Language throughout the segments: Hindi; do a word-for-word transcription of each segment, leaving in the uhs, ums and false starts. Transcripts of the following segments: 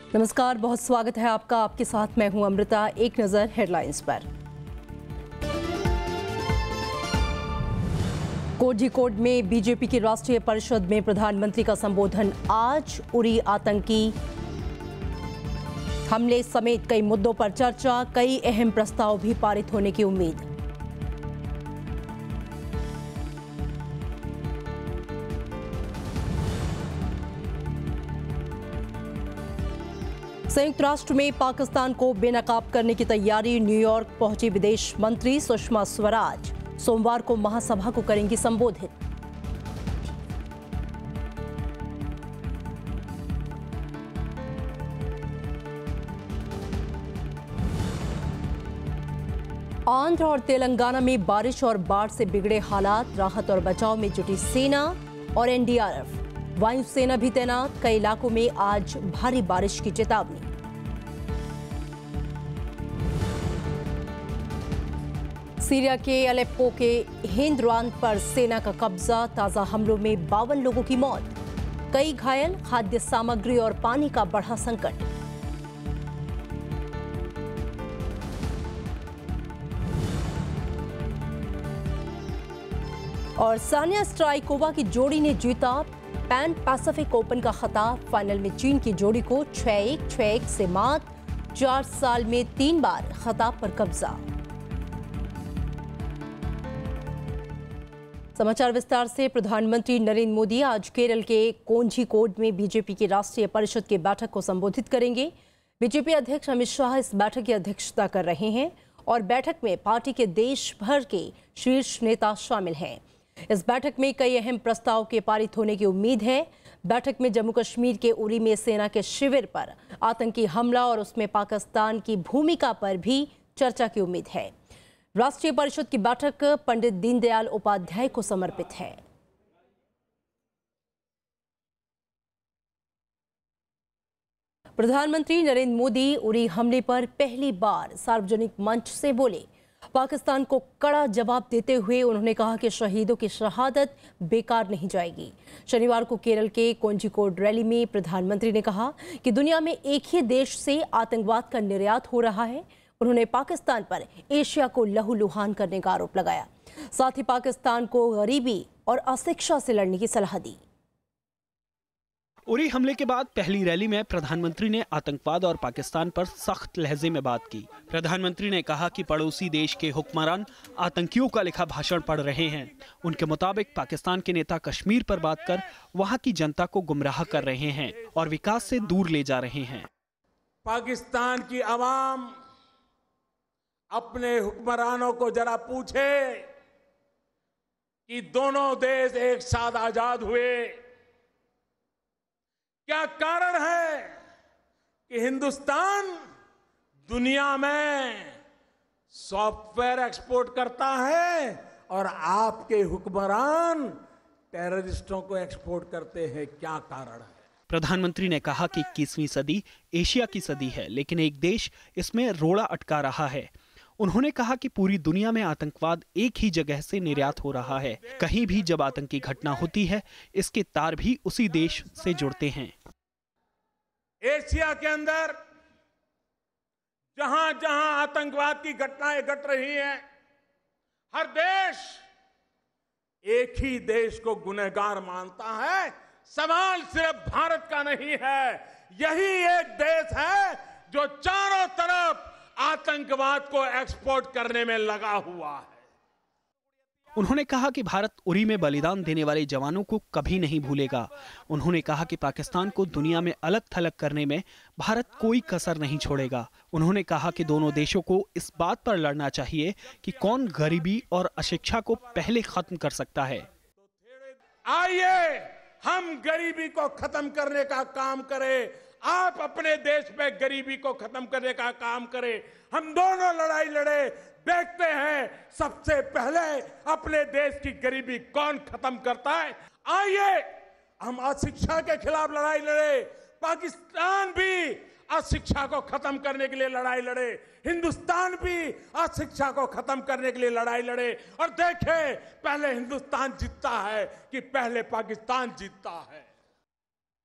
नमस्कार, बहुत स्वागत है आपका। आपके साथ मैं हूं अमृता। एक नजर हेडलाइंस पर। कोझिकोड में बीजेपी की राष्ट्रीय परिषद में प्रधानमंत्री का संबोधन आज। उरी आतंकी हमले समेत कई मुद्दों पर चर्चा, कई अहम प्रस्ताव भी पारित होने की उम्मीद। संयुक्त राष्ट्र में पाकिस्तान को बेनकाब करने की तैयारी। न्यूयॉर्क पहुंची विदेश मंत्री सुषमा स्वराज सोमवार को महासभा को करेंगी संबोधित। आंध्र और तेलंगाना में बारिश और बाढ़ से बिगड़े हालात। राहत और बचाव में जुटी सेना और एन डी आर एफ। वायुसेना भी तैनात। कई इलाकों में आज भारी बारिश की चेतावनी। सीरिया के अलेप्पो के हिंदरान पर सेना का कब्जा। ताजा हमलों में बावन लोगों की मौत, कई घायल। खाद्य सामग्री और पानी का बढ़ा संकट। और सानिया स्ट्राइकोवा की जोड़ी ने जीता पैन पैसिफिक ओपन का खिताब। फाइनल में चीन की जोड़ी को छह एक छह एक से मात। चार साल में तीन बार खिताब पर कब्जा। समाचार विस्तार से। प्रधानमंत्री नरेंद्र मोदी आज केरल के कोझिकोड में बीजेपी की राष्ट्रीय परिषद की बैठक को संबोधित करेंगे। बीजेपी अध्यक्ष अमित शाह इस बैठक की अध्यक्षता कर रहे हैं और बैठक में पार्टी के देश भर के शीर्ष नेता शामिल हैं। इस बैठक में कई अहम प्रस्ताव के पारित होने की उम्मीद है। बैठक में जम्मू कश्मीर के उरी में सेना के शिविर पर आतंकी हमला और उसमें पाकिस्तान की भूमिका पर भी चर्चा की उम्मीद है। राष्ट्रीय परिषद की बैठक पंडित दीनदयाल उपाध्याय को समर्पित है। प्रधानमंत्री नरेंद्र मोदी उरी हमले पर पहली बार सार्वजनिक मंच से बोले। पाकिस्तान को कड़ा जवाब देते हुए उन्होंने कहा कि शहीदों की शहादत बेकार नहीं जाएगी। शनिवार को केरल के कोझिकोड रैली में प्रधानमंत्री ने कहा कि दुनिया में एक ही देश से आतंकवाद का निर्यात हो रहा है। उन्होंने पाकिस्तान पर एशिया को लहूलुहान करने का आरोप लगाया। साथ ही पाकिस्तान को गरीबी और अशिक्षा से लड़ने की सलाह दी। उरी हमले के बाद पहली रैली में प्रधानमंत्री ने आतंकवाद और पाकिस्तान पर सख्त लहजे में बात की। प्रधानमंत्री ने कहा कि पड़ोसी देश के हुक्मरान आतंकियों का लिखा भाषण पढ़ रहे हैं। उनके मुताबिक पाकिस्तान के नेता कश्मीर पर बात कर वहां की जनता को गुमराह कर रहे हैं और विकास से दूर ले जा रहे हैं। पाकिस्तान की आवाम अपने हुक्मरानों को जरा पूछे कि दोनों देश एक साथ आजाद हुए, क्या कारण है कि हिंदुस्तान दुनिया में सॉफ्टवेयर एक्सपोर्ट करता है और आपके हुक्मरान टेररिस्टों को एक्सपोर्ट करते हैं? क्या कारण है? प्रधानमंत्री ने कहा कि इक्कीसवीं सदी एशिया की सदी है, लेकिन एक देश इसमें रोड़ा अटका रहा है। उन्होंने कहा कि पूरी दुनिया में आतंकवाद एक ही जगह से निर्यात हो रहा है। कहीं भी जब आतंकी घटना होती है, इसके तार भी उसी देश से जुड़ते हैं। एशिया के अंदर जहां जहां आतंकवाद की घटनाएं घट रही हैं, हर देश एक ही देश को गुनहगार मानता है। सवाल सिर्फ भारत का नहीं है, यही एक देश है जो चारों तरफ आतंकवाद को एक्सपोर्ट करने में लगा हुआ है। उन्होंने कहा कि भारत उरी में बलिदान देने वाले जवानों को कभी नहीं भूलेगा। उन्होंने कहा कि पाकिस्तान को दुनिया में अलग थलग करने में भारत कोई कसर नहीं छोड़ेगा। उन्होंने कहा कि दोनों देशों को इस बात पर लड़ना चाहिए कि कौन गरीबी और अशिक्षा को पहले खत्म कर सकता है। आइए हम गरीबी को खत्म करने का काम करें। आप अपने देश में गरीबी को खत्म करने का काम करें। हम दोनों लड़ाई लड़े, देखते हैं सबसे पहले अपने देश की गरीबी कौन खत्म करता है। आइए हम अशिक्षा के खिलाफ लड़ाई लड़े। पाकिस्तान भी अशिक्षा को खत्म करने के लिए लड़ाई लड़े, हिंदुस्तान भी अशिक्षा को खत्म करने के लिए लड़ाई लड़े। और देखें पहले हिंदुस्तान जीतता है कि पहले पाकिस्तान जीतता है।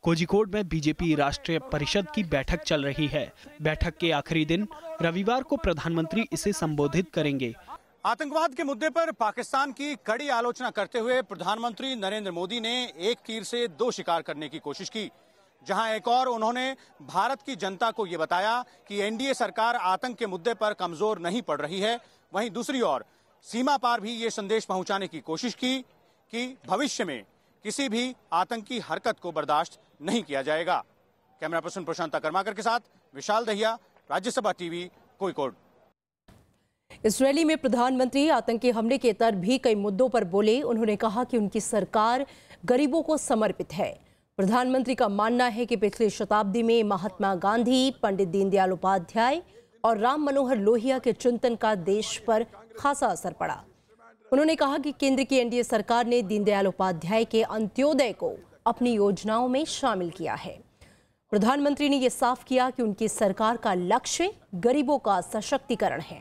कोझिकोड में बीजेपी राष्ट्रीय परिषद की बैठक चल रही है। बैठक के आखिरी दिन रविवार को प्रधानमंत्री इसे संबोधित करेंगे। आतंकवाद के मुद्दे पर पाकिस्तान की कड़ी आलोचना करते हुए प्रधानमंत्री नरेंद्र मोदी ने एक तीर से दो शिकार करने की कोशिश की। जहां एक और उन्होंने भारत की जनता को ये बताया कि एनडीए सरकार आतंक के मुद्दे पर कमजोर नहीं पड़ रही है, वहीं दूसरी ओर सीमा पार भी ये संदेश पहुंचाने की कोशिश की कि भविष्य में किसी भी आतंकी हरकत को बर्दाश्त नहीं किया जाएगा। कैमरा पर्सन प्रशांता कर्माकर के साथ विशाल दहिया, राज्यसभा टीवी, कोझिकोड। इस रैली में प्रधानमंत्री आतंकी हमले के तर भी कई मुद्दों पर बोले। उन्होंने कहा कि उनकी सरकार गरीबों को समर्पित है। प्रधानमंत्री का मानना है कि पिछली शताब्दी में महात्मा गांधी, पंडित दीनदयाल उपाध्याय और राम मनोहर लोहिया के चिंतन का देश पर खासा असर पड़ा। उन्होंने कहा कि केंद्र की एनडीए सरकार ने दीनदयाल उपाध्याय के अंत्योदय को अपनी योजनाओं में शामिल किया है। प्रधानमंत्री ने यह साफ किया कि उनकी सरकार का लक्ष्य गरीबों का सशक्तिकरण है।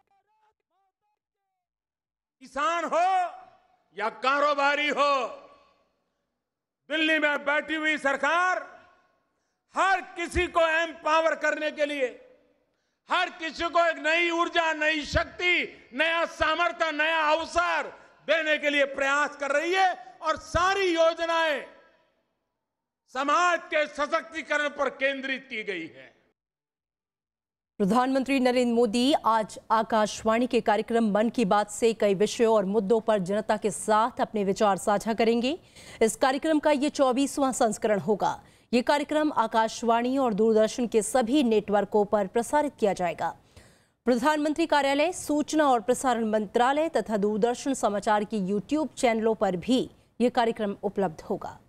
किसान हो या कारोबारी हो, दिल्ली में बैठी हुई सरकार हर किसी को एम्पावर करने के लिए, हर किसी को एक नई ऊर्जा, नई शक्ति, नया सामर्थ्य, नया अवसर देने के लिए प्रयास कर रही है और सारी योजनाएं समाज के सशक्तिकरण पर केंद्रित की गई है। प्रधानमंत्री नरेंद्र मोदी आज आकाशवाणी के कार्यक्रम मन की बात से कई विषयों और मुद्दों पर जनता के साथ अपने विचार साझा करेंगे। इस कार्यक्रम का ये चौबीसवां संस्करण होगा। ये कार्यक्रम आकाशवाणी और दूरदर्शन के सभी नेटवर्कों पर प्रसारित किया जाएगा। प्रधानमंत्री कार्यालय, सूचना और प्रसारण मंत्रालय तथा दूरदर्शन समाचार की यूट्यूब चैनलों पर भी ये कार्यक्रम उपलब्ध होगा।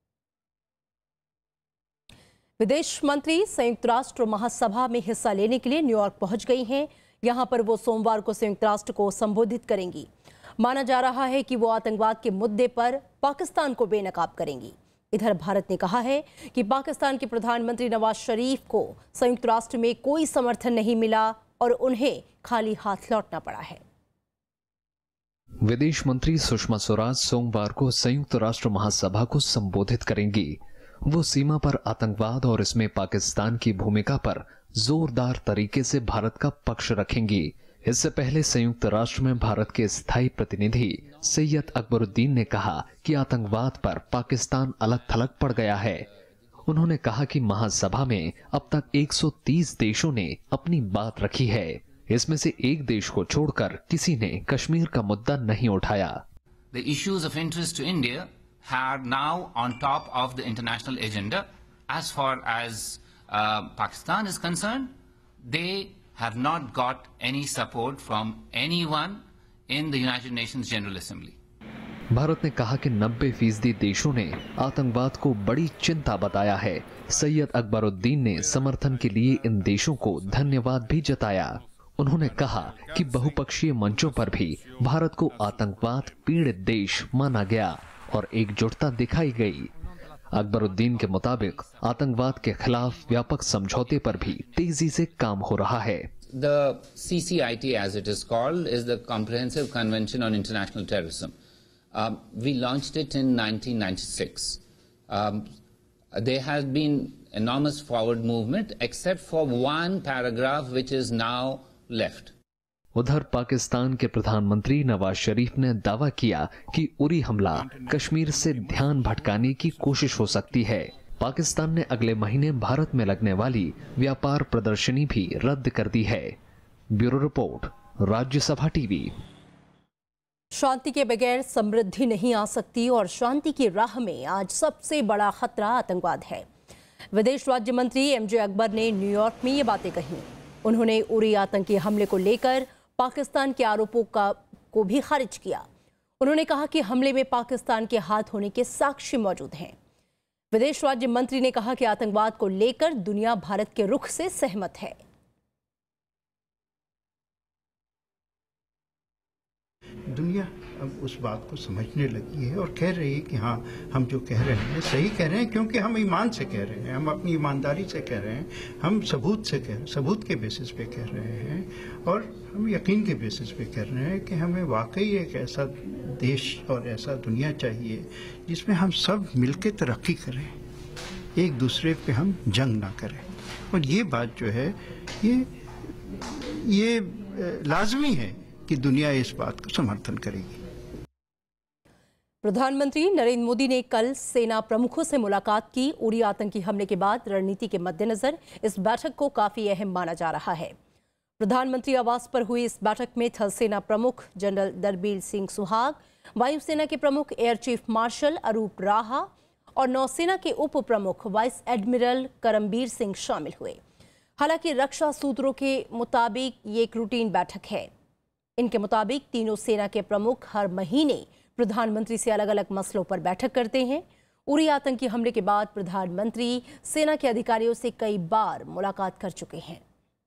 विदेश मंत्री संयुक्त राष्ट्र महासभा में हिस्सा लेने के लिए न्यूयॉर्क पहुंच गई हैं। यहां पर वो सोमवार को संयुक्त राष्ट्र को संबोधित करेंगी। माना जा रहा है कि वो आतंकवाद के मुद्दे पर पाकिस्तान को बेनकाब करेंगी। इधर भारत ने कहा है कि पाकिस्तान के प्रधानमंत्री नवाज शरीफ को संयुक्त राष्ट्र में कोई समर्थन नहीं मिला और उन्हें खाली हाथ लौटना पड़ा है। विदेश मंत्री सुषमा स्वराज सोमवार को संयुक्त राष्ट्र महासभा को संबोधित करेंगी। वो सीमा पर आतंकवाद और इसमें पाकिस्तान की भूमिका पर जोरदार तरीके से भारत का पक्ष रखेंगी। इससे पहले संयुक्त राष्ट्र में भारत के स्थायी प्रतिनिधि सैयद अकबरुद्दीन ने कहा कि आतंकवाद पर पाकिस्तान अलग थलग पड़ गया है। उन्होंने कहा कि महासभा में अब तक एक सौ तीस देशों ने अपनी बात रखी है। इसमें से एक देश को छोड़कर किसी ने कश्मीर का मुद्दा नहीं उठाया। The issues of interest to India are now on top of the international agenda. As far as uh, Pakistan is concerned, they have not got any support from anyone in the United Nations General Assembly. Bharat ने कहा कि नब्बे फीसदी देशों ने आतंकवाद को बड़ी चिंता बताया है। सैयद अकबरुद्दीन ने समर्थन के लिए इन देशों को धन्यवाद भी जताया। उन्होंने कहा कि बहुपक्षीय मंचों पर भी भारत को आतंकवाद पीड़ित देश माना गया और एकजुटता दिखाई गई। अकबरुद्दीन के मुताबिक आतंकवाद के खिलाफ व्यापक समझौते पर भी तेजी से काम हो रहा है। The C C I T, as it is called, is the Comprehensive Convention on International Terrorism. Um, we launched it in nineteen ninety-six. Um, there has been enormous forward movement, except for one paragraph which is now left. उधर पाकिस्तान के प्रधानमंत्री नवाज शरीफ ने दावा किया कि उरी हमला कश्मीर से ध्यान भटकाने की कोशिश हो सकती है। पाकिस्तान ने अगले महीने भारत में लगने वाली व्यापार प्रदर्शनी भी रद्द कर दी है। Bureau report, Rajya Sabha TV. शांति के बगैर समृद्धि नहीं आ सकती और शांति की राह में आज सबसे बड़ा खतरा आतंकवाद है। विदेश राज्य मंत्री एम जे अकबर ने न्यूयॉर्क में ये बातें कही। उन्होंने उरी आतंकी हमले को लेकर पाकिस्तान के आरोपों का को भी खारिज किया। उन्होंने कहा कि हमले में पाकिस्तान के हाथ होने के साक्ष्य मौजूद हैं। विदेश राज्य मंत्री ने कहा कि आतंकवाद को लेकर दुनिया भारत के रुख से सहमत है। दुनिया अब उस बात को समझने लगी है और कह रही है कि हाँ, हम जो कह रहे हैं सही कह रहे हैं, क्योंकि हम ईमान से कह रहे हैं, हम अपनी ईमानदारी से कह रहे हैं, हम सबूत से कह रहे हैं, सबूत के बेसिस पे कह रहे हैं और हम यकीन के बेसिस पे कह रहे हैं कि हमें वाकई एक ऐसा देश और ऐसा दुनिया चाहिए जिसमें हम सब मिलकर तरक्की करें। एक दूसरे पे हम जंग ना करें। और ये बात जो है ये ये लाजमी है कि दुनिया इस बात को समर्थन करेगी। प्रधानमंत्री नरेंद्र मोदी ने कल सेना प्रमुखों से मुलाकात की। उरी आतंकी हमले के बाद रणनीति के मद्देनजर इस बैठक को काफी अहम माना जा रहा है। प्रधानमंत्री आवास पर हुई इस बैठक में थल सेना प्रमुख जनरल दलबीर सिंह सुहाग, वायुसेना के प्रमुख एयर चीफ मार्शल अरूप राहा और नौसेना के उप प्रमुख वाइस एडमिरल करमबीर सिंह शामिल हुए। हालांकि रक्षा सूत्रों के मुताबिक ये एक रूटीन बैठक है। इनके मुताबिक तीनों सेना के प्रमुख हर महीने प्रधानमंत्री से अलग अलग मसलों पर बैठक करते हैं। उरी आतंकी हमले के बाद प्रधानमंत्री सेना के अधिकारियों से कई बार मुलाकात कर चुके हैं।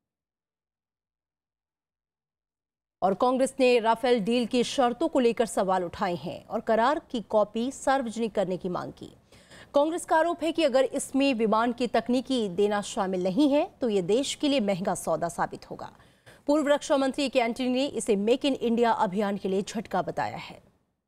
और कांग्रेस ने राफेल डील की शर्तों को लेकर सवाल उठाए हैं और करार की कॉपी सार्वजनिक करने की मांग की। कांग्रेस का आरोप है कि अगर इसमें विमान की तकनीकी देना शामिल नहीं है तो ये देश के लिए महंगा सौदा साबित होगा। पूर्व रक्षा मंत्री ए के एंटनी ने इसे मेक इन इंडिया अभियान के लिए झटका बताया है।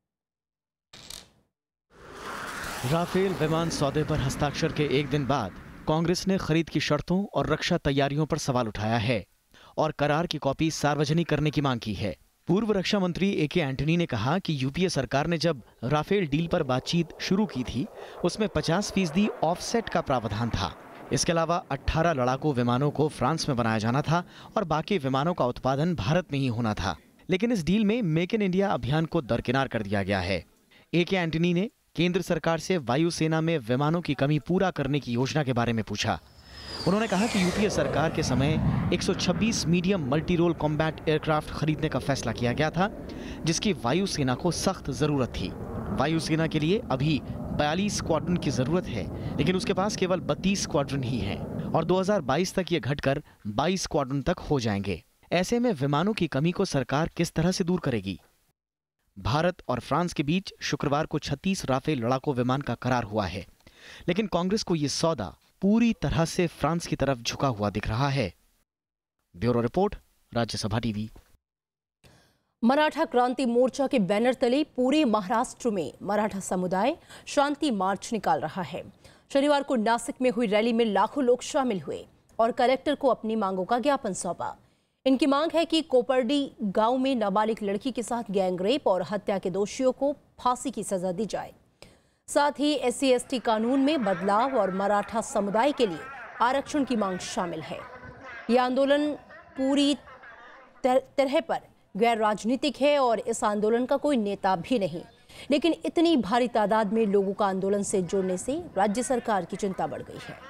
राफेल विमान सौदे पर हस्ताक्षर के एक दिन बाद कांग्रेस ने खरीद की शर्तों और रक्षा तैयारियों पर सवाल उठाया है और करार की कॉपी सार्वजनिक करने की मांग की है। पूर्व रक्षा मंत्री ए के एंटनी ने कहा कि यूपीए सरकार ने जब राफेल डील पर बातचीत शुरू की थी उसमें पचास फीसदी ऑफसेट का प्रावधान था। इसके अलावा अठारह लड़ाकू विमानों को फ्रांस में बनाया जाना था और बाकी विमानों का उत्पादन भारत में ही होना था। लेकिन इस डील में मेक इन इंडिया अभियान को दरकिनार कर दिया गया है। ए के एंटनी ने केंद्र सरकार से वायुसेना में विमानों की कमी पूरा करने की योजना के बारे में पूछा। उन्होंने कहा कि यूपीए सरकार के समय एक सौ छब्बीस medium multi role combat aircraft खरीदने का फैसला किया गया था, जिसकी वायुसेना को सख्त जरूरत थी। वायुसेना के लिए अभी बयालीस स्क्वाड्रन की जरूरत है, लेकिन उसके पास केवल बत्तीस स्क्वाड्रन ही हैं और दो हज़ार बाईस तक ये घटकर बाईस स्क्वाड्रन तक हो जाएंगे। ऐसे में विमानों की कमी को सरकार किस तरह से दूर करेगी? भारत और फ्रांस के बीच शुक्रवार को छत्तीस राफेल लड़ाकू विमान का करार हुआ है, लेकिन कांग्रेस को यह सौदा पूरी तरह से फ्रांस की तरफ झुका हुआ दिख रहा है। Bureau report, Rajya Sabha TV. Maratha Kranti Morcha के बैनर तले पूरे महाराष्ट्र में मराठा समुदाय शांति मार्च निकाल रहा है। शनिवार को नासिक में हुई रैली में लाखों लोग शामिल हुए और कलेक्टर को अपनी मांगों का ज्ञापन सौंपा। इनकी मांग है कि कोपरडी गांव में नाबालिग लड़की के साथ गैंगरेप और हत्या के दोषियों को फांसी की सजा दी जाए। साथ ही एस सी एस टी कानून में बदलाव और मराठा समुदाय के लिए आरक्षण की मांग शामिल है। यह आंदोलन पूरी तरह पर गैर राजनीतिक है और इस आंदोलन का कोई नेता भी नहीं, लेकिन इतनी भारी तादाद में लोगों का आंदोलन से जुड़ने से राज्य सरकार की चिंता बढ़ गई है।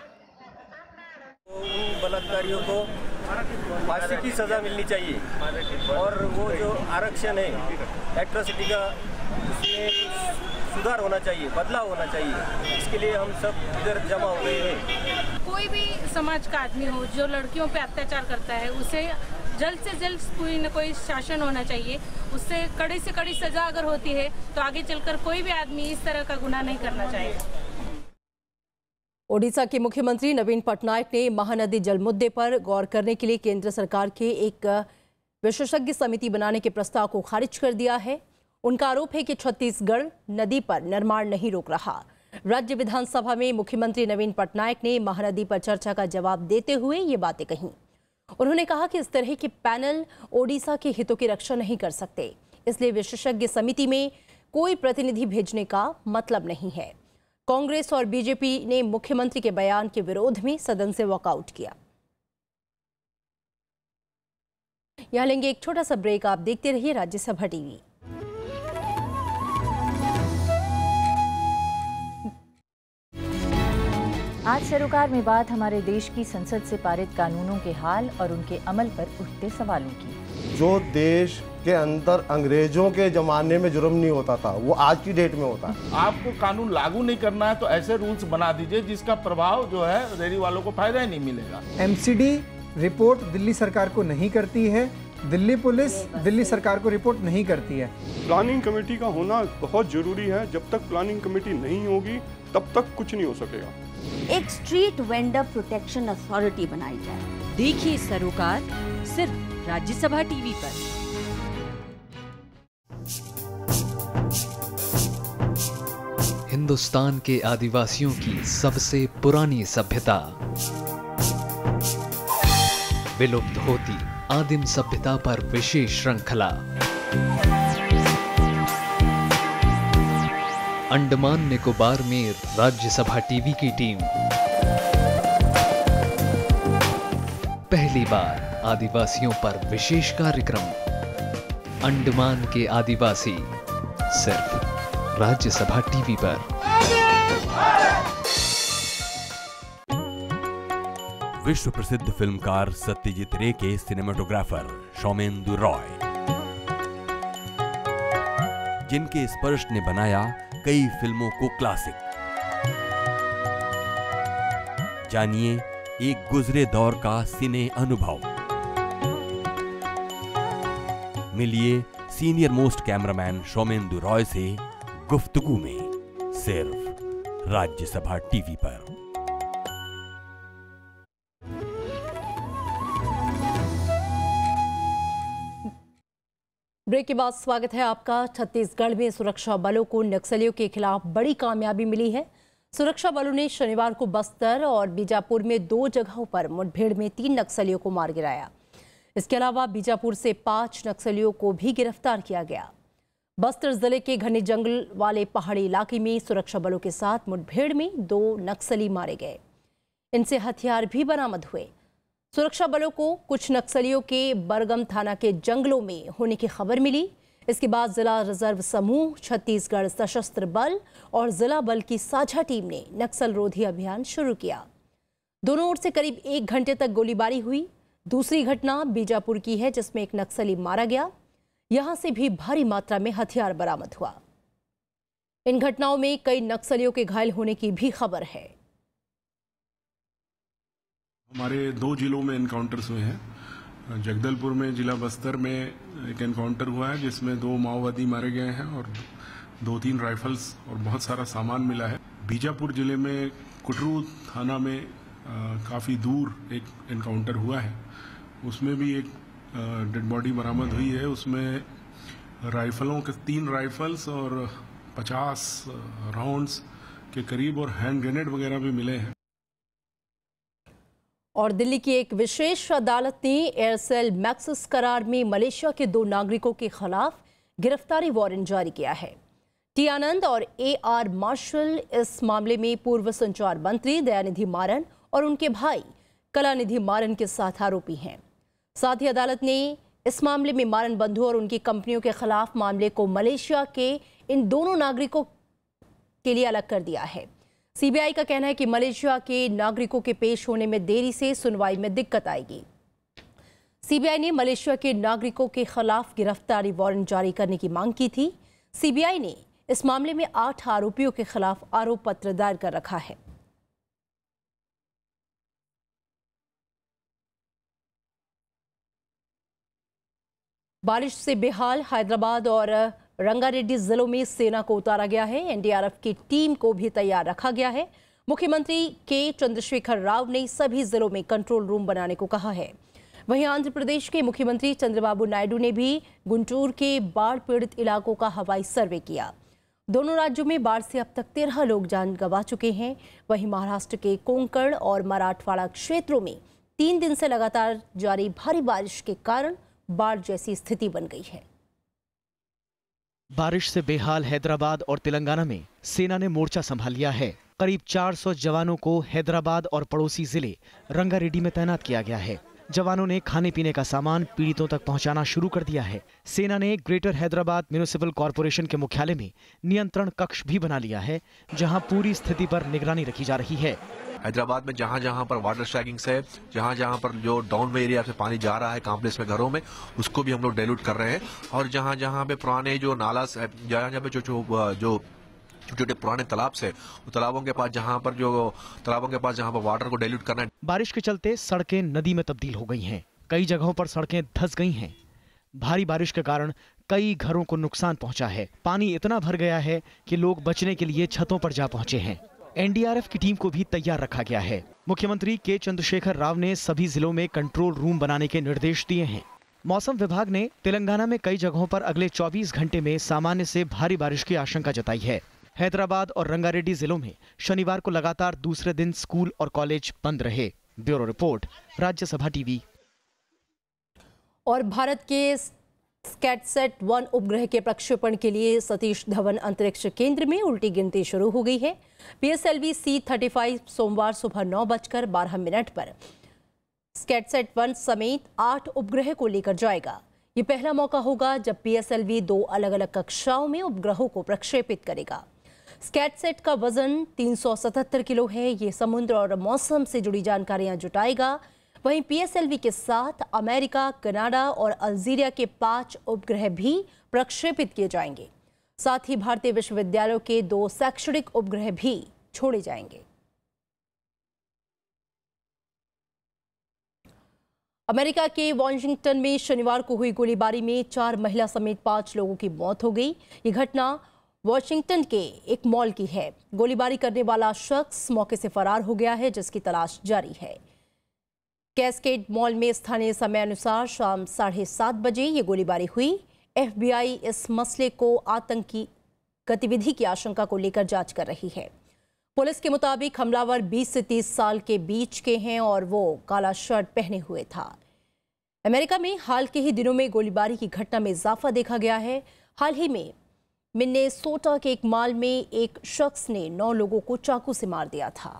उन बलात्कारियों को फांसी की सजा मिलनी चाहिए और वो जो आरक्षण है एट्रोसिटी का उसमें सुधार होना चाहिए, बदलाव होना चाहिए। इसके लिए हम सब इधर जमा हो गए हैं। कोई भी समाज का आदमी हो जो लड़कियों पे अत्याचार करता है उसे जल्द से जल्द कोई न कोई शासन होना चाहिए। उससे कड़ी से कड़ी सजा अगर होती है तो आगे चलकर कोई भी आदमी इस तरह का गुनाह नहीं करना चाहिए। ओडिशा के मुख्यमंत्री नवीन पटनायक ने महानदी जल मुद्दे पर गौर करने के लिए केंद्र सरकार के एक विशेषज्ञ समिति बनाने के प्रस्ताव को खारिज कर दिया है। उनका आरोप है कि छत्तीसगढ़ नदी पर निर्माण नहीं रोक रहा। राज्य विधानसभा में मुख्यमंत्री नवीन पटनायक ने महानदी पर चर्चा का जवाब देते हुए ये बातें कहीं। उन्होंने कहा कि इस तरह के पैनल ओडिशा के हितों की रक्षा नहीं कर सकते, इसलिए विशेषज्ञ समिति में कोई प्रतिनिधि भेजने का मतलब नहीं है। कांग्रेस और बीजेपी ने मुख्यमंत्री के बयान के विरोध में सदन से वॉकआउट किया। यहां लेंगे एक छोटा सा ब्रेक। आप देखते रहिए राज्यसभा टीवी। आज सरोकार में बात हमारे देश की संसद से पारित कानूनों के हाल और उनके अमल पर उठते सवालों की। जो देश के अंदर अंग्रेजों के जमाने में जुर्म नहीं होता था वो आज की डेट में होता है। आपको कानून लागू नहीं करना है तो ऐसे रूल्स बना दीजिए जिसका प्रभाव जो है रेहड़ी वालों को फायदा ही नहीं मिलेगा। M C D report Delhi सरकार को नहीं करती है, दिल्ली पुलिस दिल्ली सरकार को रिपोर्ट नहीं करती है। प्लानिंग कमेटी का होना बहुत जरूरी है। जब तक प्लानिंग कमेटी नहीं होगी तब तक कुछ नहीं हो सकेगा। एक स्ट्रीट वेंडर प्रोटेक्शन अथॉरिटी बनाई जाए। देखिए सरोकार सिर्फ राज्यसभा टीवी पर। हिंदुस्तान के आदिवासियों की सबसे पुरानी सभ्यता, विलुप्त होती आदिम सभ्यता पर विशेष श्रृंखला। अंडमान निकोबार में राज्यसभा टीवी की टीम पहली बार आदिवासियों पर विशेष कार्यक्रम। अंडमान के आदिवासी सिर्फ राज्यसभा टीवी पर। विश्व प्रसिद्ध फिल्मकार सत्यजीत रे के सिनेमेटोग्राफर सौमेंदु रॉय, जिनके स्पर्श ने बनाया कई फिल्मों को क्लासिक। जानिए एक गुजरे दौर का सिने अनुभव। मिलिए senior most cameraman Soumendu Roy से गुफ्तगू में, सिर्फ राज्यसभा टीवी पर। ब्रेक के बाद स्वागत है आपका। छत्तीसगढ़ में सुरक्षा बलों को नक्सलियों के खिलाफ बड़ी कामयाबी मिली है। सुरक्षा बलों ने शनिवार को बस्तर और बीजापुर में दो जगहों पर मुठभेड़ में तीन नक्सलियों को मार गिराया। इसके अलावा बीजापुर से पांच नक्सलियों को भी गिरफ्तार किया गया। बस्तर जिले के घने जंगल वाले पहाड़ी इलाके में सुरक्षा बलों के साथ मुठभेड़ में दो नक्सली मारे गए। इनसे हथियार भी बरामद हुए। सुरक्षा बलों को कुछ नक्सलियों के बरगम थाना के जंगलों में होने की खबर मिली। इसके बाद जिला रिजर्व समूह, छत्तीसगढ़ सशस्त्र बल और जिला बल की साझा टीम ने नक्सल रोधी अभियान शुरू किया। दोनों ओर से करीब एक घंटे तक गोलीबारी हुई। दूसरी घटना बीजापुर की है, जिसमें एक नक्सली मारा गया। यहां से भी भारी मात्रा में हथियार बरामद हुआ। इन घटनाओं में कई नक्सलियों के घायल होने की भी खबर है। हमारे दो जिलों में एनकाउंटर्स हुए हैं। जगदलपुर में, जिला बस्तर में एक एनकाउंटर हुआ है जिसमें दो माओवादी मारे गए हैं और दो तीन राइफल्स और बहुत सारा सामान मिला है। बीजापुर जिले में कुटरू थाना में आ, काफी दूर एक एनकाउंटर हुआ है, उसमें भी एक डेड बॉडी बरामद हुई है। उसमें राइफलों के तीन राइफल्स और पचास राउंड्स के करीब और हैंड ग्रेनेड वगैरह भी मिले हैं। और दिल्ली की एक विशेष अदालत ने एयरसेल मैक्सिस करार में मलेशिया के दो नागरिकों के खिलाफ गिरफ्तारी वारंट जारी किया है। टी आनंद और ए आर मार्शल इस मामले में पूर्व संचार मंत्री दयानिधि मारन और उनके भाई कलानिधि मारन के साथ आरोपी हैं। साथ ही अदालत ने इस मामले में मारन बंधु और उनकी कंपनियों के खिलाफ मामले को मलेशिया के इन दोनों नागरिकों के लिए अलग कर दिया है। सीबीआई का कहना है कि मलेशिया के नागरिकों के पेश होने में देरी से सुनवाई में दिक्कत आएगी। सीबीआई ने मलेशिया के नागरिकों के खिलाफ गिरफ्तारी वारंट जारी करने की मांग की थी। सीबीआई ने इस मामले में आठ आरोपियों के खिलाफ आरोप पत्र दायर कर रखा है। बारिश से बेहाल हैदराबाद और रंगारेड्डी जिलों में सेना को उतारा गया है। एनडीआरएफ की टीम को भी तैयार रखा गया है। मुख्यमंत्री के चंद्रशेखर राव ने सभी जिलों में कंट्रोल रूम बनाने को कहा है। वहीं आंध्र प्रदेश के मुख्यमंत्री चंद्रबाबू नायडू ने भी गुंटूर के बाढ़ पीड़ित इलाकों का हवाई सर्वे किया। दोनों राज्यों में बाढ़ से अब तक तेरह लोग जान गंवा चुके हैं। वहीं महाराष्ट्र के कोंकण और मराठवाड़ा क्षेत्रों में तीन दिन से लगातार जारी भारी बारिश के कारण बाढ़ जैसी स्थिति बन गई है। बारिश से बेहाल हैदराबाद और तेलंगाना में सेना ने मोर्चा संभाल लिया है। करीब चार सौ जवानों को हैदराबाद और पड़ोसी जिले रंगारेड्डी में तैनात किया गया है। जवानों ने खाने पीने का सामान पीड़ितों तक पहुंचाना शुरू कर दिया है। सेना ने ग्रेटर हैदराबाद म्युनिसिपल कॉरपोरेशन के मुख्यालय में नियंत्रण कक्ष भी बना लिया है, जहां पूरी स्थिति पर निगरानी रखी जा रही है। हैदराबाद में जहां जहां पर वाटर स्ट्राइकिंग से जहां जहां पर जो डाउन एरिया से पानी जा रहा है कॉम्प्लेक्स में घरों में, उसको भी हम लोग डाइल्यूट कर रहे हैं। और जहां जहां पे पुराने जो नाला जहां जहां पे जो जो छोटे छोटे पुराने तालाब से तालाबों के पास जहां पर जो तालाबों के पास जहां पर वाटर को डाइल्यूट करना है। बारिश के चलते सड़कें नदी में तब्दील हो गई हैं। कई जगहों पर सड़कें धंस गई हैं। भारी बारिश के कारण कई घरों को नुकसान पहुंचा है। पानी इतना भर गया है कि लोग बचने के लिए छतों पर जा पहुंचे हैं। एनडीआरएफ की टीम को भी तैयार रखा गया है। मुख्यमंत्री के चंद्रशेखर राव ने सभी जिलों में कंट्रोल रूम बनाने के निर्देश दिए हैं। मौसम विभाग ने तेलंगाना में कई जगहों पर अगले चौबीस घंटे में सामान्य से भारी बारिश की आशंका जताई है। हैदराबाद और रंगारेड्डी जिलों में शनिवार को लगातार दूसरे दिन स्कूल और कॉलेज बंद रहे। Bureau report, Rajya Sabha TV. और भारत के स्कैटसैट वन उपग्रह के प्रक्षेपण के लिए सतीश धवन अंतरिक्ष केंद्र में उल्टी गिनती शुरू हो गई है। पीएसएलवी सी थर्टी फाइव सोमवार सुबह नौ बजकर बारह मिनट पर स्कैटसैट वन समेत आठ उपग्रह को लेकर जाएगा। ये पहला मौका होगा जब पीएसएलवी दो अलग अलग कक्षाओं में उपग्रहों को प्रक्षेपित करेगा। स्कैटसैट का वजन तीन सौ सतहत्तर किलो है। ये समुद्र और मौसम से जुड़ी जानकारियां जुटाएगा। वहीं पीएसएलवी के साथ अमेरिका, कनाडा और अल्जीरिया के पांच उपग्रह भी प्रक्षेपित किए जाएंगे। साथ ही भारतीय विश्वविद्यालयों के दो शैक्षणिक उपग्रह भी छोड़े जाएंगे। अमेरिका के वॉशिंगटन में शनिवार को हुई गोलीबारी में चार महिला समेत पांच लोगों की मौत हो गई। ये घटना वॉशिंगटन के एक मॉल की है। गोलीबारी करने वाला शख्स मौके से फरार हो गया है, जिसकी तलाश जारी है। कैस्केड मॉल में स्थानीय समय अनुसार शाम साढ़े सात बजे ये गोलीबारी हुई। एफबीआई इस मसले को आतंकी गतिविधि की आशंका को लेकर जांच कर रही है। पुलिस के मुताबिक हमलावर बीस से तीस साल के बीच के हैं और वो काला शर्ट पहने हुए था। अमेरिका में हाल के ही दिनों में गोलीबारी की घटना में इजाफा देखा गया है। हाल ही में मिनेसोटा के एक मॉल में एक शख्स ने नौ लोगों को चाकू से मार दिया था।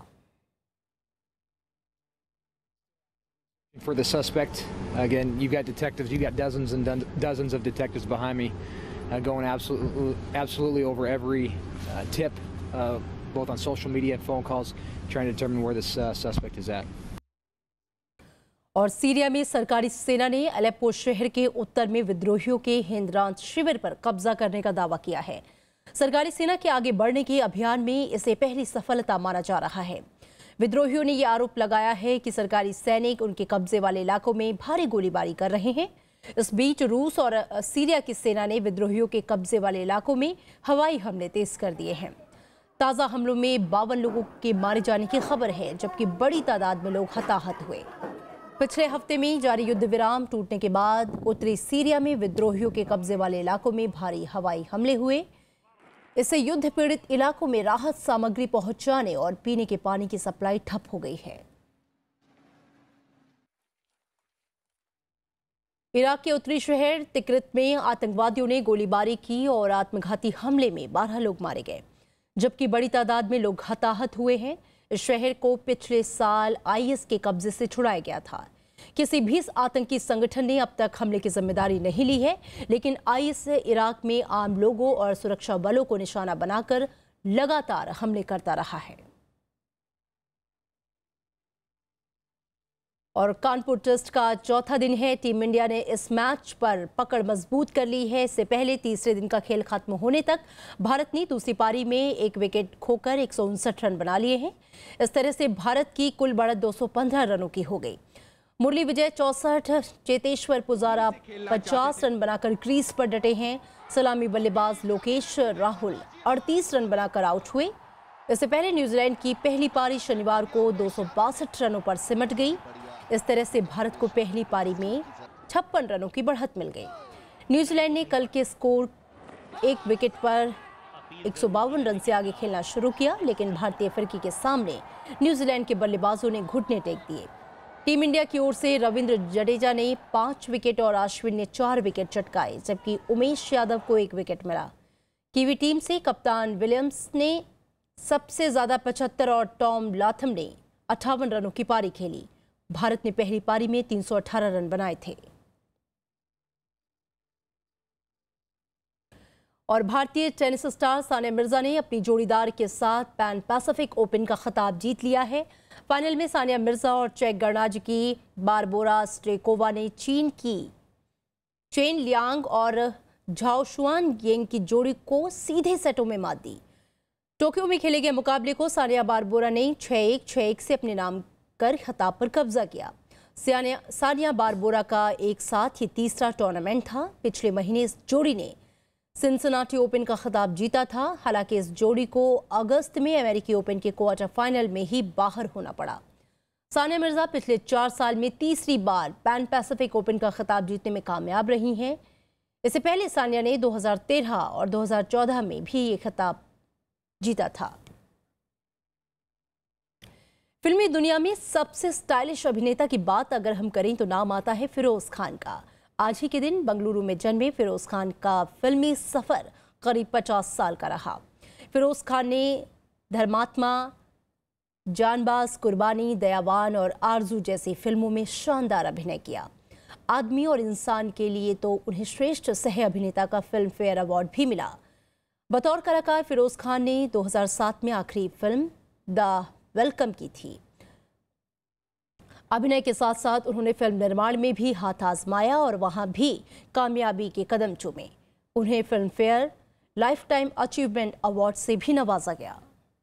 For the suspect, again, you've got detectives, you've got dozens and dozens of detectives behind me, uh, going absolutely, absolutely over every uh, tip, uh, both on social media and phone calls, trying to determine where this uh, suspect is at. और सीरिया में सरकारी सेना ने अलेप्पो शहर के उत्तर में विद्रोहियों के हिंद्रांत शिविर पर कब्जा करने का दावा किया है। सरकारी सेना के आगे बढ़ने के अभियान में इसे पहली सफलता माना जा रहा है। विद्रोहियों ने यह आरोप लगाया है कि सरकारी सैनिक उनके कब्जे वाले इलाकों में भारी गोलीबारी कर रहे हैं। इस बीच रूस और सीरिया की सेना ने विद्रोहियों के कब्जे वाले इलाकों में हवाई हमले तेज कर दिए हैं। ताज़ा हमलों में बावन लोगों के मारे जाने की खबर है, जबकि बड़ी तादाद में लोग हताहत हुए। पिछले हफ्ते में जारी युद्ध विराम टूटने के बाद उत्तरी सीरिया में विद्रोहियों के कब्जे वाले इलाकों में भारी हवाई हमले हुए। इससे युद्ध पीड़ित इलाकों में राहत सामग्री पहुंचाने और पीने के पानी की सप्लाई ठप हो गई है। इराक के उत्तरी शहर तिक्रित में आतंकवादियों ने गोलीबारी की और आत्मघाती हमले में बारह लोग मारे गए, जबकि बड़ी तादाद में लोग हताहत हुए हैं। इस शहर को पिछले साल आईएस के कब्जे से छुड़ाया गया था। किसी भी आतंकी संगठन ने अब तक हमले की जिम्मेदारी नहीं ली है, लेकिन आईएस इराक में आम लोगों और सुरक्षा बलों को निशाना बनाकर लगातार हमले करता रहा है। और कानपुर टेस्ट का चौथा दिन है। टीम इंडिया ने इस मैच पर पकड़ मजबूत कर ली है। इससे पहले तीसरे दिन का खेल खत्म होने तक भारत ने दूसरी पारी में एक विकेट खोकर एक सौ उनसठ रन बना लिए हैं। इस तरह से भारत की कुल बढ़त दो सौ पंद्रह रनों की हो गई। मुरली विजय चौसठ, चेतेश्वर पुजारा पचास रन बनाकर क्रीज पर डटे हैं। सलामी बल्लेबाज लोकेश राहुल अड़तीस रन बनाकर आउट हुए। इससे पहले न्यूजीलैंड की पहली पारी शनिवार को दो सौ बासठ रनों पर सिमट गई। इस तरह से भारत को पहली पारी में छप्पन रनों की बढ़त मिल गई। न्यूजीलैंड ने कल के स्कोर एक विकेट पर एक सौ बावन रन से आगे खेलना शुरू किया, लेकिन भारतीय फिरकी के सामने न्यूजीलैंड के बल्लेबाजों ने घुटने टेक दिए। टीम इंडिया की ओर से रविंद्र जडेजा ने पांच विकेट और अश्विन ने चार विकेट चटकाए, जबकि उमेश यादव को एक विकेट मिला। कीवी टीम से कप्तान विलियम्स ने सबसे ज्यादा पचहत्तर और टॉम लाथम ने अट्ठावन रनों की पारी खेली। भारत ने पहली पारी में तीन सौ अठारह रन बनाए थे। और भारतीय टेनिस स्टार सानिया मिर्जा ने अपनी जोड़ीदार के साथ पैन पैसिफिक ओपन का खिताब जीत लिया है। फाइनल में सानिया मिर्जा और चेक गणराज्य की बारबोरा स्ट्रेकोवा ने चीन की चेन लियांग और झाओशुआन येंग की जोड़ी को सीधे सेटों में मात दी। टोक्यो में खेले गए मुकाबले को सानिया बारबोरा ने छह एक छह एक से अपने नाम कर खिताब पर कब्जा किया। सानिया सानिया बारबोरा का एक साथ ये तीसरा टूर्नामेंट था। पिछले महीने इस जोड़ी ने सिनसिनाटी ओपन का खिताब जीता था। हालांकि इस जोड़ी को अगस्त में अमेरिकी ओपन के क्वार्टर फाइनल में ही बाहर होना पड़ा। सानिया मिर्जा पिछले चार साल में तीसरी बार पैन पैसिफिक ओपन का खिताब जीतने में कामयाब रही हैं। इससे पहले सानिया ने दो हज़ार तेरह और दो हज़ार चौदह में भी ये खिताब जीता था। फिल्मी दुनिया में सबसे स्टाइलिश अभिनेता की बात अगर हम करें तो नाम आता है फिरोज खान का। आज ही के दिन बंगलुरु में जन्मे फिरोज खान का फिल्मी सफर करीब पचास साल का रहा। फिरोज खान ने धर्मात्मा, जानबाज, कुर्बानी, दयावान और आरजू जैसी फिल्मों में शानदार अभिनय किया। आदमी और इंसान के लिए तो उन्हें श्रेष्ठ सह अभिनेता का फिल्म फेयर अवार्ड भी मिला। बतौर कलाकार फिरोज खान ने दो हज़ार सात में आखिरी फिल्म द वेलकम की थी। अभिनय के साथ साथ उन्होंने फिल्म निर्माण में भी हाथ आजमाया और वहां भी कामयाबी के कदम चूमे। उन्हें Filmfare lifetime achievement award से भी नवाजा गया।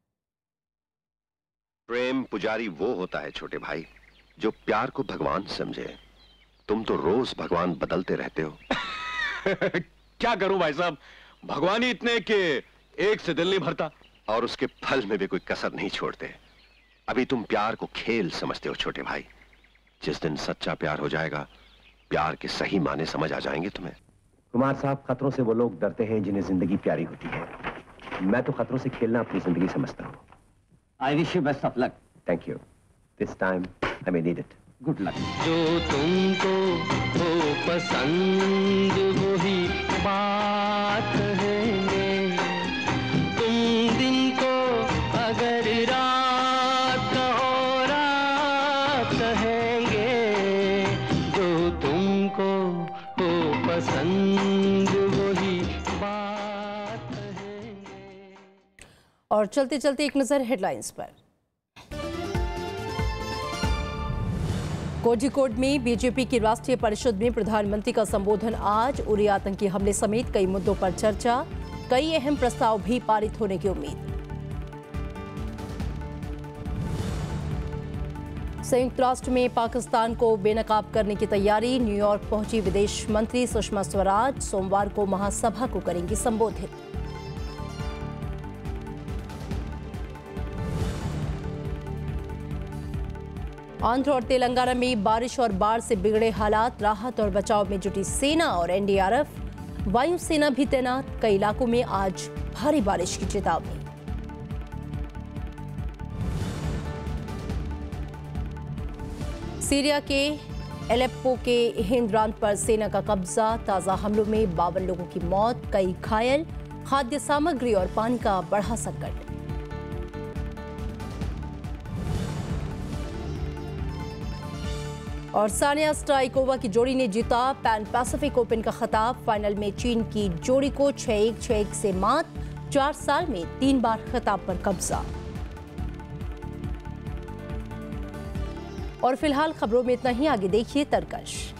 प्रेम पुजारी वो होता है छोटे भाई जो प्यार को भगवान समझे। तुम तो रोज भगवान बदलते रहते हो। क्या करूं भाई साहब, भगवान ही इतने कि एक से दिल नहीं भरता। और उसके फल में भी कोई कसर नहीं छोड़ते। अभी तुम प्यार को खेल समझते हो छोटे भाई। जिस दिन सच्चा प्यार हो जाएगा, प्यार के सही माने समझ आ जाएंगे तुम्हें। कुमार साहब, खतरों से वो लोग डरते हैं जिन्हें जिंदगी प्यारी होती है। मैं तो खतरों से खेलना अपनी जिंदगी समझता हूँ। I wish you best of luck. Thank you. This time I may need it. Good luck. जो तुमको हो पसंद वही बात कहेंगे। तुम दिन को अगर रात कहो रात कहेंगे। जो तुमको हो पसंद वही बात कहेंगे। और चलते चलते एक नजर हेडलाइंस पर। कोझिकोड में बीजेपी की राष्ट्रीय परिषद में प्रधानमंत्री का संबोधन आज। उरी आतंकी हमले समेत कई मुद्दों पर चर्चा। कई अहम प्रस्ताव भी पारित होने की उम्मीद। संयुक्त राष्ट्र में पाकिस्तान को बेनकाब करने की तैयारी। न्यूयॉर्क पहुंची विदेश मंत्री सुषमा स्वराज सोमवार को महासभा को करेंगी संबोधित। आंध्र और तेलंगाना में बारिश और बाढ़ से बिगड़े हालात। राहत और बचाव में जुटी सेना और एन डी आर एफ। वायुसेना भी तैनात। कई इलाकों में आज भारी बारिश की चेतावनी। सीरिया के एलेप्पो के हिंद प्रांत पर सेना का कब्जा। ताजा हमलों में बावन लोगों की मौत, कई घायल। खाद्य सामग्री और पानी का बढ़ा संकट। और सानिया स्ट्राइकोवा की जोड़ी ने जीता पैन पैसिफिक ओपन का खिताब। फाइनल में चीन की जोड़ी को छह एक छह एक से मात। चार साल में तीन बार खिताब पर कब्जा। और फिलहाल खबरों में इतना ही। आगे देखिए तरकश।